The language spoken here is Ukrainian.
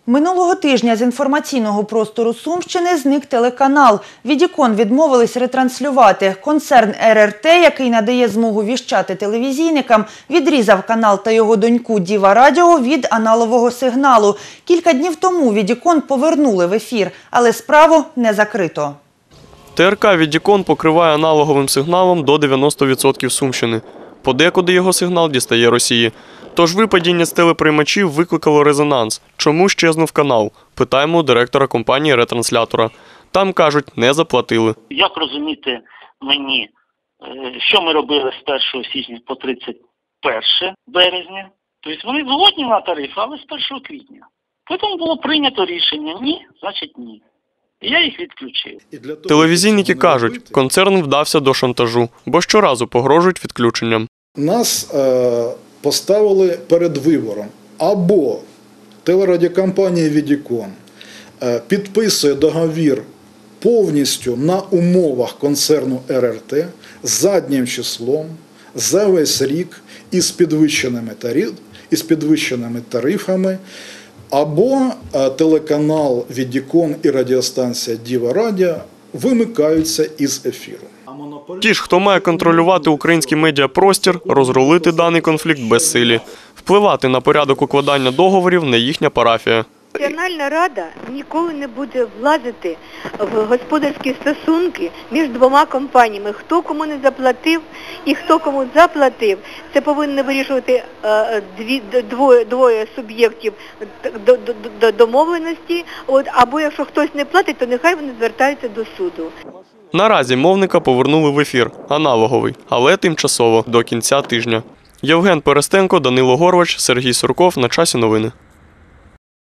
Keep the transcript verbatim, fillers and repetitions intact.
Минулого тижня з інформаційного простору Сумщини зник телеканал. Відікон відмовились ретранслювати. Концерн ер ер те, який надає змогу віщати телевізійникам, відрізав канал та його доньку Діва Радіо від аналогового сигналу. Кілька днів тому Відікон повернули в ефір, але справу не закрито. те ер ка «Відікон» покриває аналоговим сигналом до дев'яноста відсотків Сумщини. Подекуди його сигнал дістає Росії. Тож випадіння з телеприймачів викликало резонанс. Чому щезнув канал? Питаємо у директора компанії ретранслятора. Там, кажуть, не заплатили. Як розуміти мені, що ми робили з першого січня по тридцять перше березня? Тобто вони згодні на тариф, але з першого квітня. Потім було прийнято рішення. Ні, значить ні. І я їх відключив. Телевізійники кажуть, концерн вдався до шантажу, бо щоразу погрожують відключенням. Нас е, поставили перед вибором. Або телерадіокомпанія «Відікон» е, підписує договір повністю на умовах концерну ер ер те з заднім числом, за весь рік із підвищеними, тариф, із підвищеними тарифами, або е, телеканал «Відікон» і радіостанція «Діва Радіо» вимикаються із ефіру. Ті ж, хто має контролювати український медіапростір, розрулити даний конфлікт безсилі. Впливати на порядок укладання договорів не їхня парафія. Національна рада ніколи не буде влазити в господарські стосунки між двома компаніями. Хто кому не заплатив і хто кому заплатив, це повинні вирішувати дві, двоє, двоє суб'єктів до, до, до домовленості. От, або якщо хтось не платить, то нехай вони звертаються до суду. Наразі мовника повернули в ефір, аналоговий, але тимчасово, до кінця тижня. Євген Перестенко, Данило Горвач, Сергій Сурков. На часі новини.